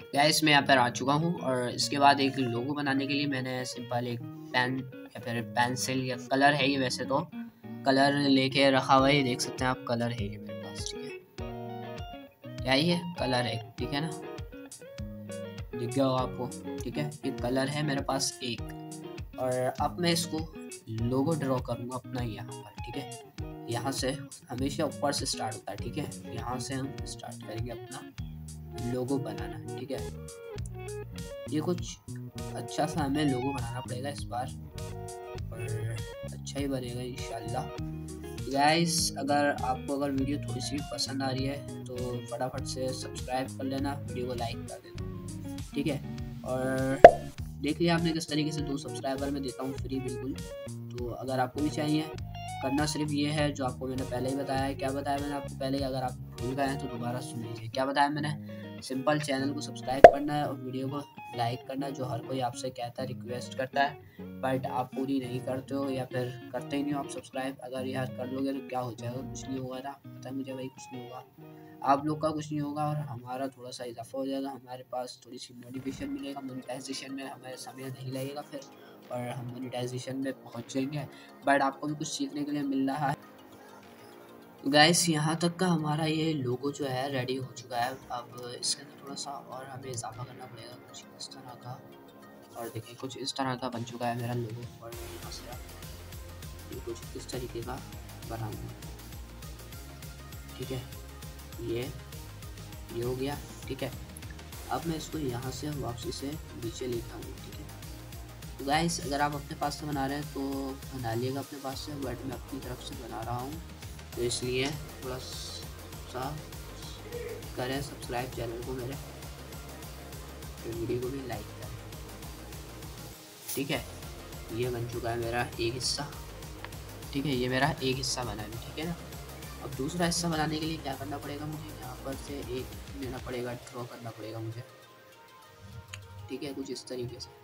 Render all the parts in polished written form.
Guys मैं यहाँ पर आ चुका हूँ और इसके बाद एक लोगो बनाने के लिए मैंने सिंपल एक पेन या फिर पेंसिल या कलर है ये, वैसे तो कलर लेके रखा हुआ है, ये देख सकते हैं आप, कलर है ये मेरे पास। ठीक है, क्या ही है, कलर है, ठीक है ना, दिख गया होगा आपको। ठीक है, ये कलर है मेरे पास एक, और अब मैं इसको लोगो ड्रॉ करूँगा अपना यहाँ पर। ठीक है, यहाँ से हमेशा ऊपर से स्टार्ट होता है। ठीक है, यहाँ से हम स्टार्ट करेंगे अपना लोगो बनाना। ठीक है, ये कुछ अच्छा सा हमें लोगो बनाना पड़ेगा इस बार, और अच्छा ही बनेगा इंशाल्लाह। गाइस अगर वीडियो थोड़ी सी भी पसंद आ रही है तो फटाफट से सब्सक्राइब कर लेना, वीडियो को लाइक कर देना। ठीक है, और देख लिया आपने किस तरीके से 2 सब्सक्राइबर मैं देता हूँ फ्री बिल्कुल। तो अगर आपको भी चाहिए, करना सिर्फ ये है जो आपको मैंने पहले ही बताया है। क्या बताया मैंने आपको पहले ही, अगर आप भूल गए हैं तो दोबारा सुन लीजिए। क्या बताया मैंने, सिंपल चैनल को सब्सक्राइब करना है और वीडियो को लाइक करना है, जो हर कोई आपसे कहता है, रिक्वेस्ट करता है, बट आप पूरी नहीं करते हो या फिर करते ही नहीं हो आप सब्सक्राइब। अगर यार कर लोगे तो क्या हो जाएगा, कुछ नहीं होगा ना, पता है मुझे भाई, कुछ नहीं होगा, आप लोग का कुछ नहीं होगा, और हमारा थोड़ा सा इजाफा हो जाएगा, हमारे पास थोड़ी सी मोटिवेशन मिलेगा, मोनेटाइजेशन में हमें समय नहीं लगेगा फिर, और हम मोनेटाइजेशन में पहुंच जाएंगे। बट आपको भी कुछ सीखने के लिए मिल रहा है। तो गाइस यहाँ तक का हमारा ये लोगो जो है रेडी हो चुका है। अब इसके अंदर थोड़ा सा और हमें इजाफा करना पड़ेगा, कुछ इस तरह का, और देखिए कुछ इस तरह का बन चुका है मेरा लोगो, और मैं यहाँ से ये कुछ इस तरीके का बनाऊंगा। ठीक है, ये हो गया। ठीक है, अब मैं इसको यहाँ से वापसी से नीचे लेके आऊँगा। ठीक है, तो गाइस अगर आप अपने पास से बना रहे हैं तो बना लिएगा अपने पास से, बट मैं अपनी तरफ से बना रहा हूँ, तो इसलिए थोड़ा सा करें सब्सक्राइब चैनल को मेरे, तो वीडियो को भी लाइक करें। ठीक है, ये बन चुका है मेरा एक हिस्सा। ठीक है, ये मेरा एक हिस्सा बना है। ठीक है ना, अब दूसरा हिस्सा बनाने के लिए क्या करना पड़ेगा मुझे, यहाँ पर से एक लेना पड़ेगा, ड्रॉ करना पड़ेगा मुझे। ठीक है, कुछ इस तरीके से,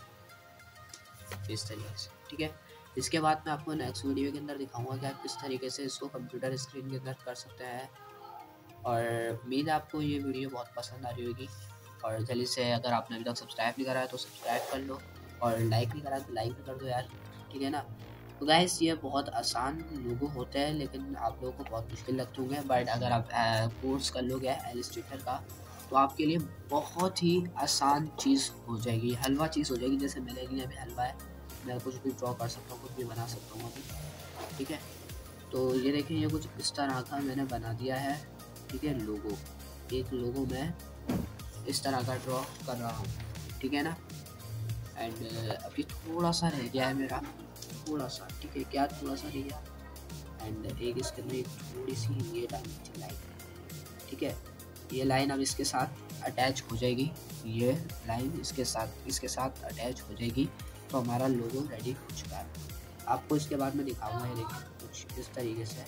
इस तरीके से। ठीक है, इसके बाद मैं आपको नेक्स्ट वीडियो के अंदर दिखाऊंगा कि आप किस तरीके से इसको कंप्यूटर स्क्रीन के अंदर कर सकते हैं। और उम्मीद है आपको ये वीडियो बहुत पसंद आ रही होगी, और जल्दी से अगर आपने अभी तक सब्सक्राइब नहीं करा है तो सब्सक्राइब कर लो, और लाइक नहीं करा तो लाइक भी कर दो यार। ठीक है ना, तो गाइस ये बहुत आसान लोगो होते हैं, लेकिन आप लोगों को बहुत मुश्किल लगते होंगे, बट अगर आप कोर्स कर लोगे इलस्ट्रेटर का तो आपके लिए बहुत ही आसान चीज़ हो जाएगी, हलवा चीज़ हो जाएगी। जैसे मेरे लिए अभी हलवा है, मैं कुछ भी ड्रॉ कर सकता हूँ, कुछ भी बना सकता हूँ अभी। ठीक है, तो ये देखिए, ये कुछ इस तरह का मैंने बना दिया है। ठीक है, लोगो, एक लोगो मैं इस तरह का ड्रॉ कर रहा हूँ। ठीक है ना, एंड अभी थोड़ा सा रह गया है मेरा, थोड़ा सा। ठीक है, क्या थोड़ा सा रह गया, एंड एक इसके अंदर एक थोड़ी सी ये डालनी थी लाइन। ठीक है, ये लाइन अब इसके साथ अटैच हो जाएगी, ये लाइन इसके साथ अटैच हो जाएगी, तो हमारा लोगो रेडी हो चुका है। आपको इसके बाद मैं दिखाऊंगा, ये देखिए कुछ इस तरीके से।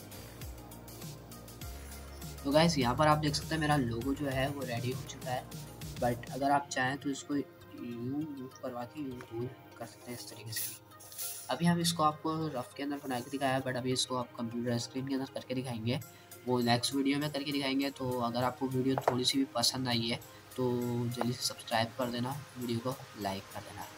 तो गाइस यहाँ पर आप देख सकते हैं मेरा लोगो जो है वो रेडी हो चुका है, बट अगर आप चाहें तो इसको यूँ मूव करवा के यूँ कर सकते हैं इस तरीके से। अभी हम इसको आपको रफ के अंदर बना के दिखाया है, बट अभी इसको आप कंप्यूटर स्क्रीन के अंदर करके दिखाएंगे, वो नेक्स्ट वीडियो में करके दिखाएंगे। तो अगर आपको वीडियो थोड़ी सी भी पसंद आई है तो जल्दी से सब्सक्राइब कर देना, वीडियो को लाइक कर देना।